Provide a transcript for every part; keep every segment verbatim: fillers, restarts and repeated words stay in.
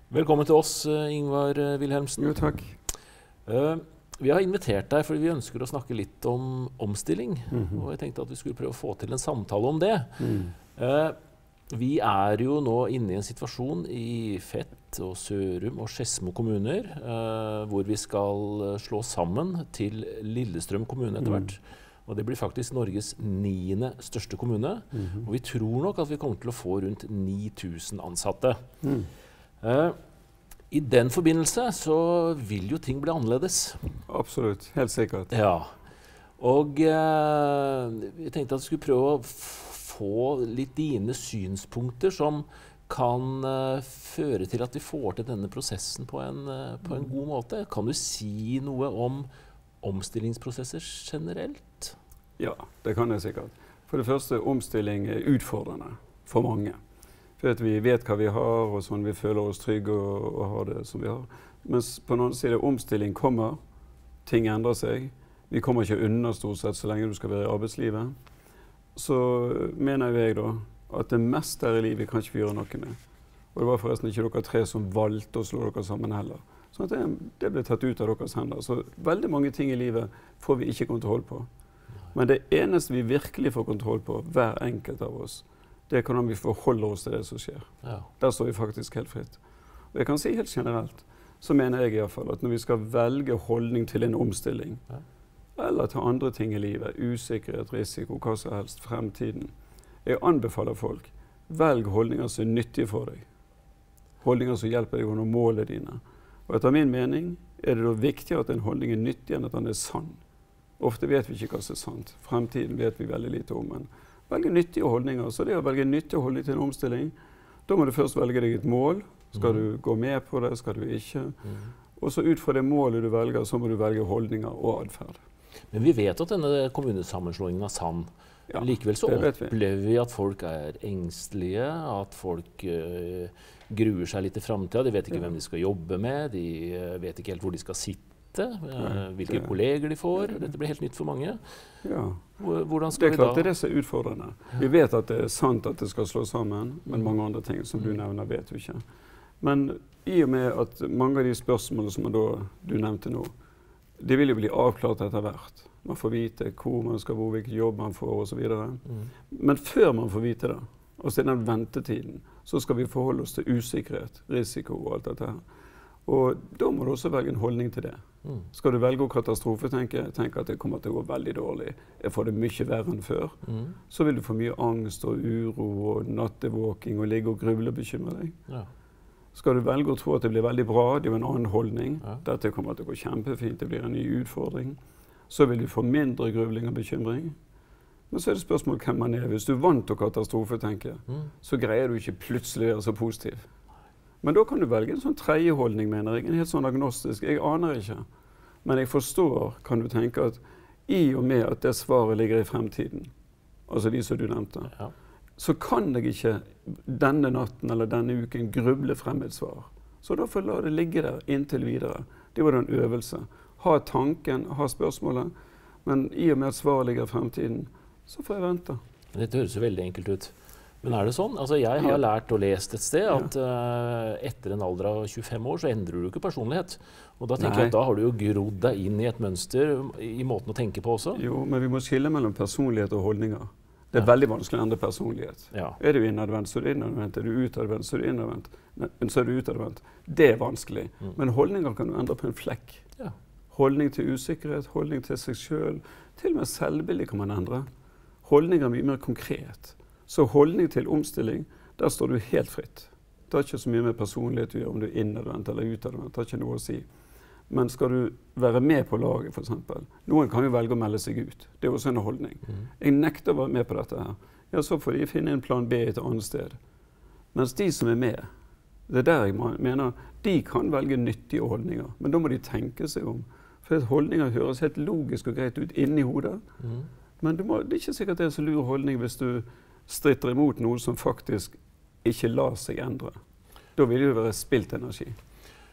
Velkommen til oss, Ingvar Wilhelmsen. Jo, takk. Uh, vi har invitert deg fordi vi ønsker å snakke litt om omstilling. Mm-hmm. Og jeg tenkte at vi skulle prøve å få til en samtale om det. Mm. Uh, vi er jo nå inne i en situasjon i Fett og Sørum og Skedsmo kommuner, uh, hvor vi skal slå sammen til Lillestrøm kommune etter hvert. Mm. Og det blir faktisk Norges niende største kommune. Mm-hmm. Og vi tror nok at vi kommer til å få rundt ni tusen ansatte. Mm. Uh, I den forbindelse så vil jo ting bli annerledes. Absolutt, helt sikkert. Ja. Og uh, jeg tenkte at jeg skulle prøve å få litt dine synspunkter som kan uh, føre til at vi får til denne prosessen på en, uh, på en god måte. Kan du si noe om omstillingsprosesser generelt? Ja, det kan jeg sikkert. For det første, omstilling er utfordrende for mange. For at vi vet hva vi har, og sånn vi føler oss trygge og, og har det som vi har. Mens på den andre siden, omstilling kommer, ting endrer seg. Vi kommer ikke unna stort sett så lenge du skal være i arbeidslivet. Så mener jeg da at det meste her i livet kan ikke vi gjøre noe med. Og det var forresten ikke dere tre som valgte å slå dere sammen heller. Så det, det ble tatt ut av deres hender. Så veldig mange ting i livet får vi ikke kontroll på. Men det eneste vi virkelig får kontroll på, hver enkelt av oss, det er hvordan vi forholder oss til det som skjer. Ja. Der står vi faktisk helt fritt. Og jeg kan si helt generelt, så mener jeg i hvert fall at når vi skal velge holdning til en omstilling, ja. eller til andre ting i livet, usikkerhet, risiko, hva som helst, fremtiden, jeg anbefaler folk, velg holdninger som er nyttige for deg. Holdninger som hjelper deg å nå målene dine. Og etter min mening er det da viktigere at en holdning er nyttig enn at den er sann. Ofte vet vi ikke hva som er sant. Fremtiden vet vi veldig lite om, men velge nyttige holdninger. Så det å velge nyttige holdninger til en omstilling, da må du først velge deg et mål. Skal mm. du gå med på det, skal du ikke? Mm. Og så ut fra det målet du velger, så må du velge holdninger og adferd. Men vi vet at denne kommunesammenslåingen er sann. Ja, likevel så opplever vi. vi at folk er engstelige, at folk uh, gruer seg litt i fremtiden. De vet ikke ja. hvem de skal jobbe med, de uh, vet ikke helt hvor de skal sitte. Uh, hvilke det. kolleger de får. Dette blir helt nytt for mange. Ja. Hvordan skal det er klart vi da? Det er det som er utfordrende. Ja. Vi vet at det er sant at det skal slå sammen, men mange andre ting som du nevner vet du ikke. Men i og med at mange av de spørsmålene som da, du nevnte nå, de vil jo bli avklart etter hvert. Man får vite hvor man skal bo, hvilken jobb man får og så videre. Mm. Men før man får vite det, altså i den ventetiden, så skal vi forholde oss til usikkerhet, risiko og alt dette her. Og da må du også velge en holdning til det. Mm. Skal du velge å katastrofetenke, tenke at det kommer til å gå veldig dårlig, jeg får det mye verre enn før, mm. så vil du få mye angst og uro og nattevåking og ligge og gruble og bekymre deg. Ja. Skal du velge å tro at det blir veldig bra, det er en annen holdning, ja. dette kommer til å gå kjempefint, det blir en ny utfordring, så vil du få mindre grubling og bekymring. Men så er det spørsmål hvem man er. Hvis du er vant til å katastrofetenke, mm. så greier du ikke plutselig å være så positiv. Men da kan du velge en sånn tredje holdning, mener jeg, en helt sånn agnostisk. Jeg aner ikke, men jeg forstår, kan du tenke, at i og med at det svaret ligger i fremtiden, altså de som du nevnte, ja. så kan jeg ikke denne natten eller denne uken gruble frem et svar. Så da får jeg la det ligge der inntil videre. Det var en øvelse. Ha tanken, ha spørsmålet, men i og med at svaret ligger i fremtiden, så får jeg vente. Dette høres jo veldig enkelt ut. Men er det sånn? Altså jeg har lært og lest et sted at uh, etter en alder av tjuefem år så endrer du ikke personlighet. Og da tenker Nei. jeg at da har du jo grodd deg inn i et mønster i måten å tenke på også. Jo, men vi må skille mellom personlighet og holdninger. Det er ja. veldig vanskelig å endre personlighet. Ja. Er du innadvendt, så er du innadvendt. Er du utadvendt, så er du innadvendt. Nei, så er du utadvendt. Det er vanskelig. Mm. Men holdninger kan du endre på en flekk. Ja. Holdning til usikkerhet, holdning til seg selv. Til og med selvbildet kan man endre. Holdninger er mye mer konkret. Så holdning til omstilling, der står du helt fritt. Det har ikke så mye med personlighet å gjøre om du er innadvendt eller utadvendt. Det har ikke noe å si. Men skal du være med på laget, for eksempel. Noen kan jo velge å melde seg ut. Det er også en holdning. Mm. Jeg nekter å være med på dette her. Ja, så får de finne en plan B et annet sted. Mens de som er med, det er der jeg mener, de kan velge nyttige holdninger. Men da må de tenke seg om. For holdninger høres helt logisk og greit ut inni hodet. Mm. Men må, det er ikke sikkert det er så lur holdning hvis du stritter imot noe som faktisk ikke lar seg endre. Da vil det jo være spilt energi.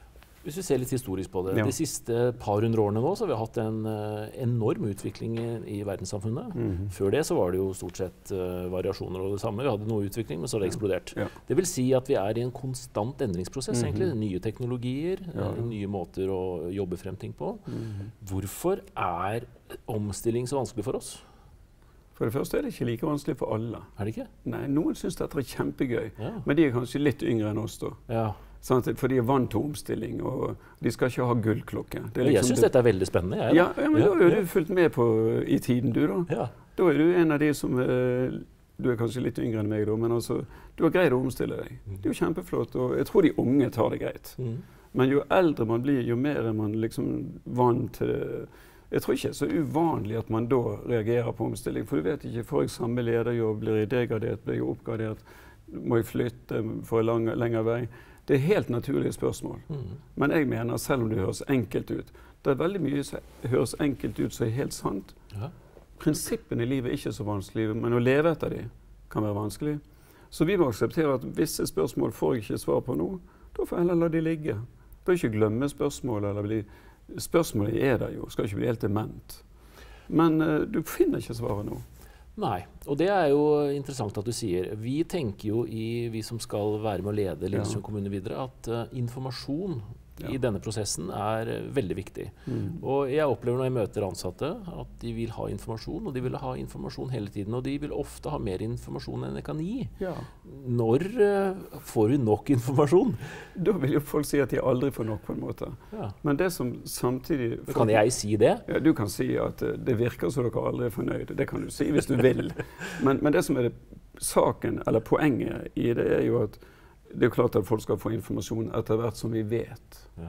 Hvis vi ser litt historisk på det, Ja. de siste par hundre årene nå, så har vi hatt en uh, enorm utvikling i, i verdenssamfunnet. Mhm. Før det så var det jo stort sett uh, variasjoner og det samme. Vi hadde noe utvikling, men så har det eksplodert. Ja. Det vil si at vi er i en konstant endringsprosess, Mhm. egentlig. Nye teknologier, Ja. uh, nye måter å jobbe frem ting på. Mhm. Hvorfor er omstilling så vanskelig for oss? For det første er det ikke like vanskelig for alle. Er det ikke? Nei, noen syns dette er kjempegøy, Ja. men de er kanskje litt yngre enn oss da. Ja. Sant? For de er vant til omstilling, og de skal ikke ha gullklokke. Det er Jeg liksom syns det- dette er veldig spennende. Jeg, Ja, ja, men Ja, da er ja. du fulgt med på i tiden, du da. Ja. Da er du en av de som eh, Du er kanskje litt yngre enn meg, da, men altså, du har greid å omstille deg. Det er jo kjempeflott, og jeg tror de unge tar det greit. Mm. Men jo eldre man blir, jo mer er man liksom vant til det. Jeg tror ikke det er så uvanlig at man da reagerer på omstilling. For du vet ikke, får jeg samme lederjobb, blir jeg degradert, blir jeg oppgradert, må jeg flytte for en lang, lengre vei? Det er helt naturlige spørsmål. Mm. Men jeg mener, selv om det høres enkelt ut, det er veldig mye som høres enkelt ut som er helt sant. Ja. Prinsippene i livet er ikke så vanskelige, men å leve etter dem kan være vanskelig. Så vi må akseptere at visse spørsmål får jeg ikke svar på nå. Da får jeg heller la de ligge. Bør ikke glemme spørsmålet, eller bli Spørsmålet er der jo, skal ikke bli helt dement. Men uh, du finner ikke svaret nå. Nei, og det er jo interessant at du sier. Vi tenker jo i, vi som skal være med å lede Lillestrøm Ja. kommune videre, at uh, informasjon Ja. i denne prosessen er uh, veldig viktig. Mm. Og jeg opplever når jeg møter ansatte at de vil ha informasjon, og de vil ha informasjon hele tiden. Og de vil ofte ha mer informasjon enn jeg kan gi. Ja. Når uh, får vi nok informasjon? Da vil jo folk si at de aldri får nok, på en måte. Ja. Men det som samtidig Kan jeg si det? Ja, du kan si at uh, det virker som dere aldri er fornøyd. Det kan du si hvis du vil. Men, men det som er det, saken, eller poenget i det, er jo at det er jo klart at folk skal få informasjon etter hvert som vi vet. Ja.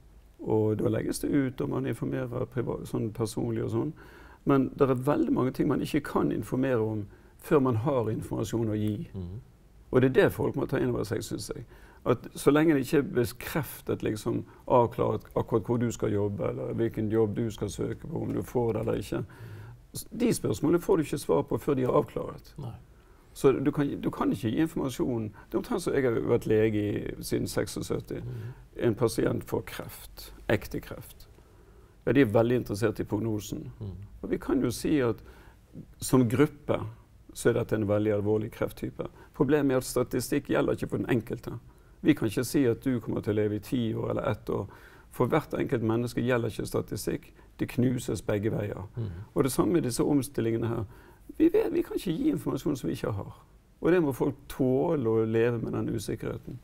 Og da legges det ut, og man informerer privat, sånn personlig og sånn. Men det er veldig mange ting man ikke kan informere om før man har informasjon å gi. Mm. Og det er det folk må ta inn over seg, synes jeg. At så lenge det ikke er bekreftet, liksom, avklart akkurat hvor du skal jobbe, eller hvilken jobb du skal søke på, om du får det eller ikke. De spørsmålene får du ikke svar på før de er avklaret. Nei. Så du kan, du kan ikke gi informasjon. Det er omtrent som jeg har vært lege i, siden syttiseks. Mm. En pasient får kreft, ekte kreft. Ja, de er veldig interessert i prognosen. Mm. Og vi kan jo si at som gruppe så er dette en veldig alvorlig krefttype. Problemet er at statistikk gjelder ikke for den enkelte. Vi kan ikke si at du kommer til å leve i ti år eller ett år. For hvert enkelt menneske gjelder ikke statistikk. Det knuses begge veier. Mm. Og det samme med disse omstillingene her. Vi, vet, vi kan ikke gi informasjon som vi ikke har. Og det må folk tåle å leve med den usikkerheten.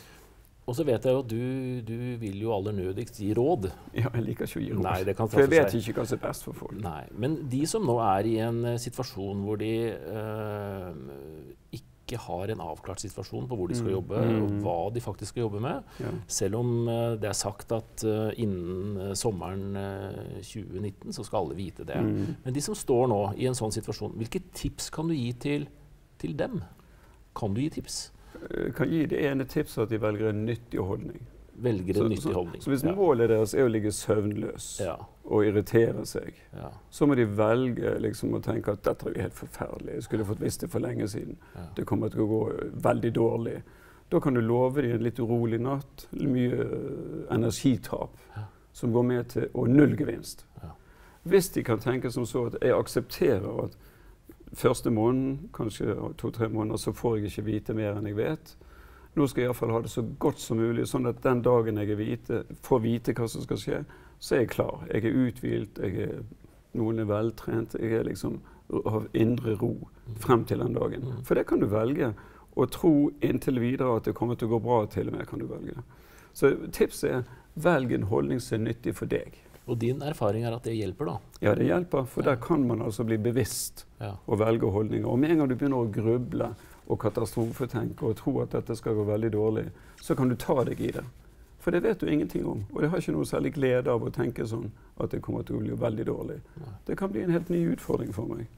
Og så vet jeg jo at du, du vil jo aller nødigst gi råd. Ja, jeg liker ikke å gi råd. Nei, det kan for jeg straffe vet seg. ikke hva som er best for folk. Nei, men de som nå er i en eh, situasjon hvor de eh, ikke har en avklart situasjon på hvor de skal Mm. jobbe, Mm. og hva de faktisk skal jobbe med, Ja. selv om eh, det er sagt at eh, innen eh, sommeren eh, tjue nitten så skal alle vite det. Mm. Men de som står nå i en sånn situasjon, hvilke tips kan du gi til, til dem? Kan du gi tips? Jeg kan gi det ene tipset at de velger en nyttig holdning. Velger Så, en nyttig så, holdning. så hvis Ja. målet deres er å ligge søvnløs Ja, og irritere seg, ja, så må de velge liksom, å tenke at dette er jo helt forferdelig. Jeg skulle fått visst det for lenge siden. ja. Det kommer til å gå veldig dårlig. Da kan du love dem en litt urolig natt, mye eh, energitap, Ja. som går med til og null gevinst. Ja. Hvis de kan tenke som så at jeg aksepterer at første måneden, kanskje to-tre måneder, så får jeg ikke vite mer enn jeg vet. Nå skal jeg i hvert fall ha det så godt som mulig, sånn at den dagen jeg er vite, får vite hva som skal skje, så er jeg klar. Jeg er uthvilt, jeg er, noen er veltrent, jeg er liksom har indre ro frem til den dagen. Mm. For det kan du velge. Å tro inntil videre at det kommer til å gå bra, til og med kan du velge. Så tipset er velg en holdning som er nyttig for deg. Og din erfaring er at det hjelper, da? Ja, det hjelper, for Ja. der kan man altså bli bevisst Ja. og velge holdninger. Og med en gang du begynner å gruble og katastrofetenke og tro at dette skal gå veldig dårlig, så kan du ta deg i det. For det vet du ingenting om. Og det har ikke noe særlig glede av å tenke sånn at det kommer til å bli veldig dårlig. Nei. Det kan bli en helt ny utfordring for meg.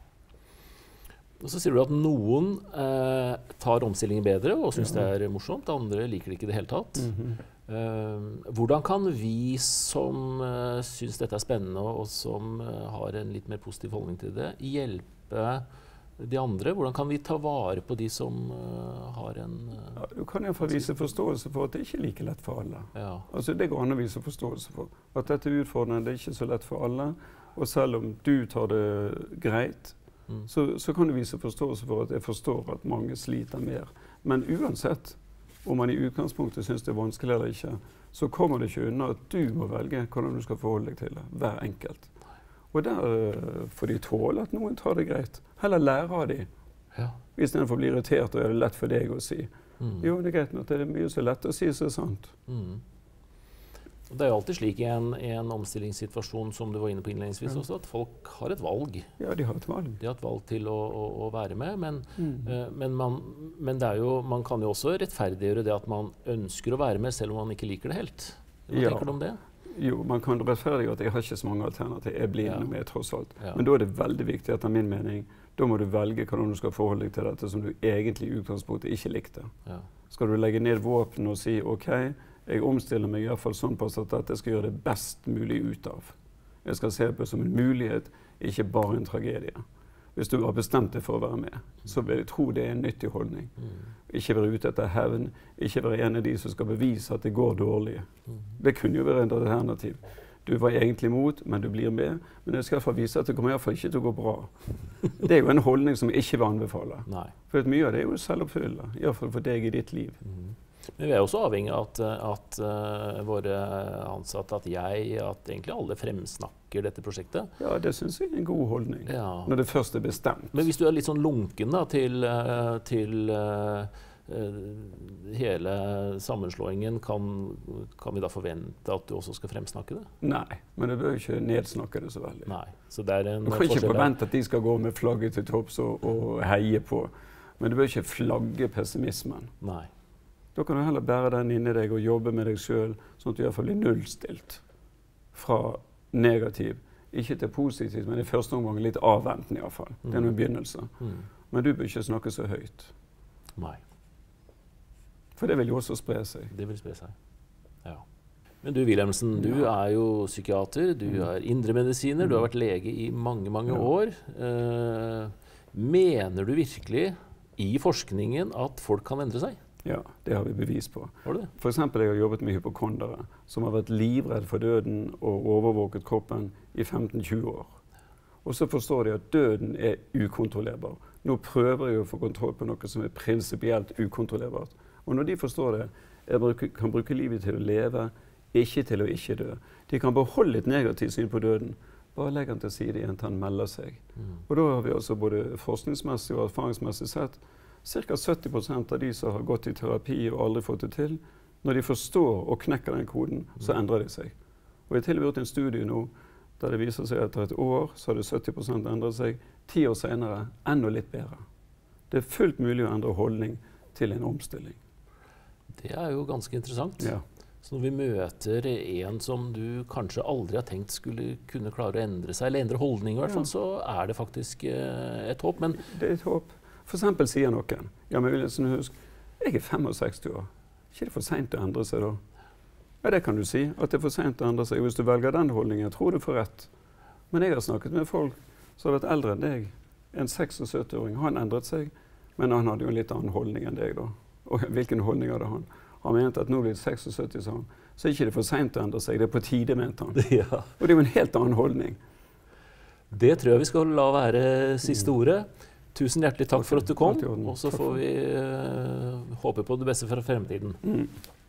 Og så sier du at noen eh, tar omstillingen bedre og syns Ja. det er morsomt, andre liker det ikke i det hele tatt. Mhm. Eh, hvordan kan vi som uh, syns dette er spennende og som eh, har en litt mer positiv holdning til det, hjelpe de andre? Hvordan kan vi ta vare på de som uh, har en uh, ja, Du kan iallfall vise forståelse for at det ikke er like lett for alle. Ja. Altså, det går an å vise forståelse for at dette er utfordrende, det er ikke så lett for alle. Og selv om du tar det greit, mm. så, så kan du vise forståelse for at jeg forstår at mange sliter mer. Men uansett om man i utgangspunktet syns det er vanskelig eller ikke, så kommer det ikke unna at du må velge hvordan du skal forholde deg til det, hver enkelt. Og der uh, får de tåle at noen tar det greit. Heller lære av de. Ja. I stedet for å bli irritert og gjøre det lett for deg å si. Mm. Jo, det er greit, men det er mye så lett å si så sant. Mm. Det er jo alltid slik i en, i en omstillingssituasjon som du var inne på innledningsvis ja. også, at folk har et valg. Ja, de har et valg. De har et valg til å, å, å være med, men, mm. uh, men, man, men det er jo, man kan jo også rettferdiggjøre det at man ønsker å være med, selv om man ikke liker det helt. Hva ja. tenker du om det? Jo, man kan rettferdiggjøre at jeg har ikke så mange alternativer. Jeg blir ja. inne med, tross alt. Ja. Men da er det veldig viktig, etter min mening, da må du velge hvordan du skal forholde deg til dette som du egentlig i utgangspunktet ikke likte. Ja. Skal du legge ned våpen og si ok, jeg omstiller meg i hvert fall sånn på at dette skal gjøre det best mulig ut av. Jeg skal se på det som en mulighet, ikke bare en tragedie. Hvis du har bestemt deg for å være med, så vil jeg tro det er en nyttig holdning. Mm. Ikke være ute etter hevn, ikke være en av de som skal bevise at det går dårlig. Mm. Det kunne jo være en alternativ. Du var egentlig imot, men du blir med. Men jeg skal i hvert fall vise at det kommer i hvert fall ikke til å gå bra. Det er jo en holdning som jeg ikke vil anbefale. Nei. For mye av det er jo selvoppfyllende, i hvert fall for deg i ditt liv. Mm. Men vi er også avhengig av at, at uh, våre ansatte, at jeg, at egentlig alle fremsnakker dette prosjektet. Ja, det synes jeg er en god holdning, ja. når det først er bestemt. Men hvis du er litt sånn lunken da, til, uh, til uh, uh, hele sammenslåingen, kan, kan vi da forvente at du også skal fremsnakke det? Nei, men du bør ikke nedsnakke det så veldig. Nei, så det er en du kan ikke forvente at de skal gå med flagget til topps og, og heie på, men du bør ikke flagge pessimismen. Nei. Da kan du heller bære den inni deg og jobbe med deg selv, sånn at du i hvert fall blir nullstilt fra negativ. Ikke til positivt, men i første omgang litt avventende i hvert fall. Mm. Det er noen begynnelse. Mm. Men du bør ikke snakke så høyt. Nei. For det vil jo også spre seg. Det vil spre seg, ja. Men du, Wilhelmsen, du ja. er jo psykiater, du mm. er indremedisiner, mm. du har vært lege i mange, mange ja. år. Uh, mener du virkelig i forskningen at folk kan endre seg? Ja, det har vi bevis på. Har du det? For eksempel, jeg har jobbet med hypokondere som har vært livredd for døden og overvåket kroppen i femten til tjue år. Og så forstår de at døden er ukontrollerbar. Nå prøver jeg å få kontroll på noe som er prinsipielt ukontrollerbart. Og når de forstår det, jeg bruker, kan bruke livet til å leve, ikke til å ikke dø. De kan beholde et negativt syn på døden. Bare legg den til side igjen til han melder seg. Mm. Og da har vi altså både forskningsmessig og erfaringsmessig sett Cirka sytti prosent av de som har gått i terapi og aldri fått det til, når de forstår og knekker den koden, så endrer de seg. Og jeg har til og med gjort en studie nå, der det viser seg at etter et år så har det sytti prosent endret seg, ti år senere enda litt bedre. Det er fullt mulig å endre holdning til en omstilling. Det er jo ganske interessant. Ja. Så når vi møter en som du kanskje aldri har tenkt skulle kunne klare å endre seg, eller endre holdning i hvert fall, ja. så er det faktisk uh, et håp. Men det er et håp. For eksempel sier noen, ja, men Wilhelmsen, husk, jeg er sekstifem år. Ikke det for sent å endre seg da? Ja, det kan du si, at det er for sent å endre seg. Hvis du velger den holdningen, tror du får rett. Men jeg har snakket med folk som har vært eldre enn deg. En syttiseks-åring, han endret seg, men han hadde jo en litt annen holdning enn deg da. Og hvilken holdning hadde han? Han mente at nå blir det syttiseks, sa han. Så er ikke det for sent å endre seg, det er på tide, mente han. Ja. Og det er jo en helt annen holdning. Det tror jeg vi skal la være siste ordet. Tusen hjertelig takk for at du kom, og så får vi uh, håpe på det beste for fremtiden. Mm.